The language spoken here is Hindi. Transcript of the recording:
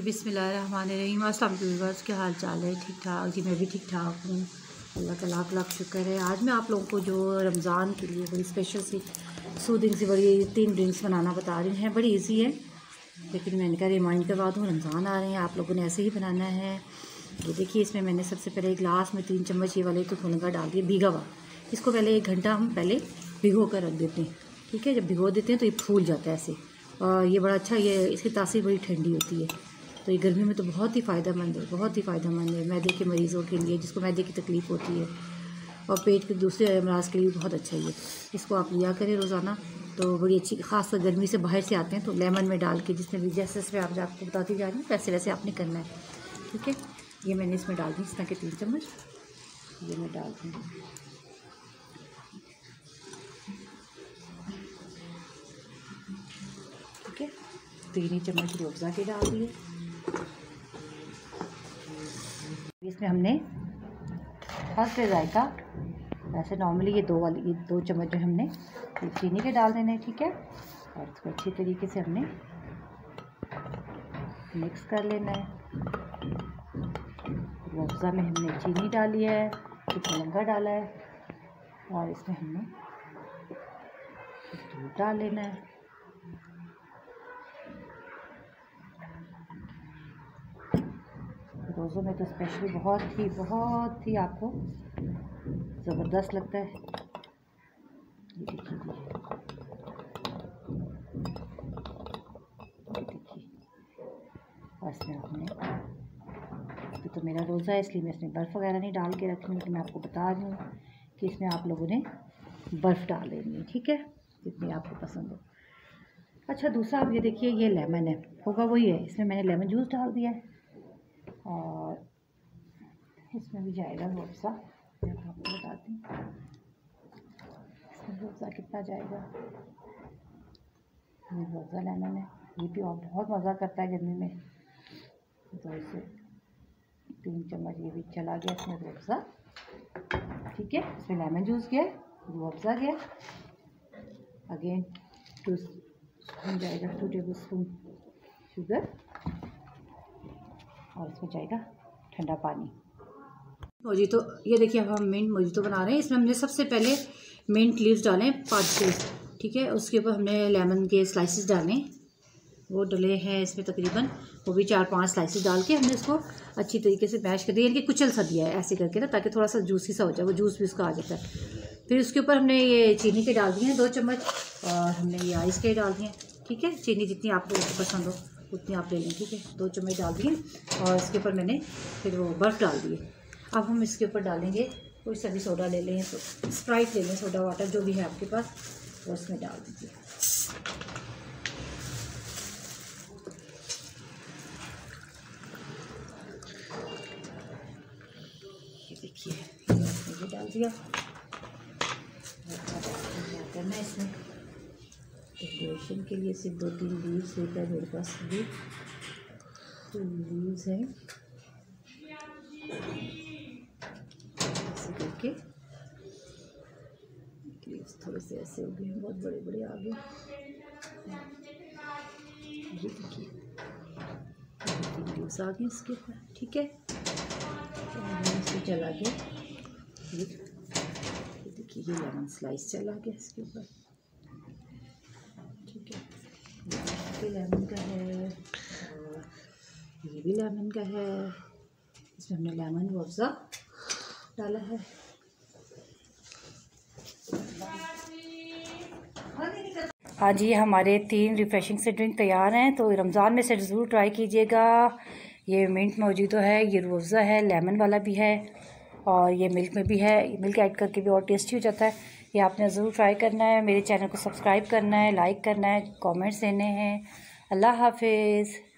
बिस्मिल्लाहिर्रहमानिर्रहीम। अस्सलाम वालेकुम व्यूअर्स, क्या हाल चाल है? ठीक ठाक जी, मैं भी ठीक ठाक हूँ। अल्लाह का लाख लाख शुक्र है। आज मैं आप लोगों को जो रमज़ान के लिए बड़ी स्पेशल सी सूदिंग सी बड़ी 3 ड्रिंक्स बनाना बता रही हैं। बड़ी इजी है, लेकिन मैंने कहा रिमाइंड करवा दूँ, रमज़ान आ रहे हैं, आप लोगों ने ऐसे ही बनाना है। ये देखिए, इसमें मैंने सबसे पहले गिलास में 3 चम्मच ये वाले तुलंगा डाल दिए भीगा हुआ। इसको पहले 1 घंटा हम पहले भिगो कर रख देते हैं। ठीक है, जब भिगो देते हैं तो ये फूल जाता है ऐसे, और ये बड़ा अच्छा, ये इसकी तासीर बड़ी ठंडी होती है, तो ये गर्मी में तो बहुत ही फ़ायदेमंद है, बहुत ही फ़ायदेमंद है मैदे के मरीज़ों के लिए, जिसको मैदे की तकलीफ़ होती है, और पेट के दूसरे अमराज के लिए बहुत अच्छा है ये। इसको आप लिया करें रोज़ाना, तो बड़ी अच्छी, ख़ासकर गर्मी से बाहर से आते हैं तो लेमन में डाल के, जिसमें भी जैसे जैसे आप आपको बताती जा रही हूँ वैसे वैसे आपने करना है। ठीक है, ये मैंने इसमें डाल दी इस तरह के 3 चम्मच ये मैं डाल दूँगी। ठीक है, 3 ही चम्मच रूह अफ़ज़ा के डाल दिए। इसमें हमने हल्के जायका, वैसे नॉर्मली ये 2 चम्मच जो हमने चीनी के डाल देने। ठीक है, और इसको अच्छी तरीके से हमने मिक्स कर लेना है। रूह अफ़ज़ा में हमने चीनी डाली है, कुछ लंगा डाला है, और इसमें हमने दूध डाल लेना है। रोज़ों में तो स्पेशली बहुत ही आपको ज़बरदस्त लगता है। ये देखिए, और इसमें हमने, तो मेरा रोज़ा है इसलिए मैं इसमें बर्फ़ वगैरह नहीं डाल के रखी, लेकिन मैं आपको बता रही हूँ कि इसमें आप लोगों ने बर्फ़ डाल लेनी है। ठीक है, जितनी आपको पसंद हो। अच्छा, दूसरा अब ये देखिए, ये लेमन है, होगा वही है, इसमें मैंने लेमन जूस डाल दिया है, और इसमें भी जाएगा रूह अफ़ज़ा। मैं आपको बताती हूँ इसमें रूह अफ़ज़ा कितना जाएगा। ये रूह अफ़ज़ा लेमन है, ये भी और बहुत मज़ा करता है गर्मी में, तो इसे 3 चम्मच ये भी चला गया इसमें रूह अफ़ज़ा। ठीक है, इसमें लेमन जूस गया, रूह अफ़ज़ा गया, अगेन 2 स्पून जाएगा, 2 टेबल स्पून शुगर, और इसमें जाएगा ठंडा पानी। मोजितो, ये देखिए, अब हम मिंट मोजितो बना रहे हैं। इसमें हमने सबसे पहले मिंट लीव्स डालें 5-6। ठीक है, उसके ऊपर हमने लेमन के स्लाइसेस डालें, वो डले हैं इसमें तकरीबन, वो भी 4-5 स्लाइसेस डाल के हमने इसको अच्छी तरीके से मैश कर दिया, यानी कि कुचल सा दिया है ऐसे करके ना, ताकि थोड़ा सा जूसी सा हो जाए, वो जूस भी उसका आ जाता है। फिर उसके ऊपर हमने ये चीनी के डाल दिए हैं 2 चम्मच, और हमने ये आइस के डाल दिए। ठीक है, चीनी जितनी आपको पसंद हो उतनी आप ले लें। ठीक है, 2 चम्मच डाल दिए, और इसके ऊपर मैंने फिर वो बर्फ़ डाल दिए। अब हम इसके ऊपर डालेंगे कोई सा भी सोडा ले लें, तो स्प्राइट ले लें, सोडा वाटर जो भी है आपके पास, वो इसमें डाल दीजिए। ये देखिए, ये डाल दिया। करना है इसमें डेकोरेशन के लिए सिर्फ 2-3 लीव्स लेकर मेरे पास भी 2 लीव्स हैं, ऐसे करके लीव्स थोड़े से ऐसे हो गए, बहुत बड़े बड़े आ गए। ये देखिए, 3 लीव्स आ गए इसके ऊपर। ठीक है, इसमें चला गया, ये देखिए, ये लेमन स्लाइस चला गया इसके ऊपर। ठीक है, ये लेमन का है, और ये भी लेमन का है। इसमें हमने लेमन रूह अफ़ज़ा डाला है। हाँ जी, हमारे 3 रिफ़्रेशिंग से ड्रिंक तैयार हैं, तो रमज़ान में से ज़रूर ट्राई कीजिएगा। ये मिंट मोजितो है, ये रूह अफ़ज़ा है, लेमन वाला भी है, और ये मिल्क में भी है, मिल्क ऐड करके भी और टेस्टी हो जाता है। ये आपने ज़रूर ट्राई करना है। मेरे चैनल को सब्सक्राइब करना है, लाइक करना है, कमेंट्स देने हैं। अल्लाह हाफ़िज़।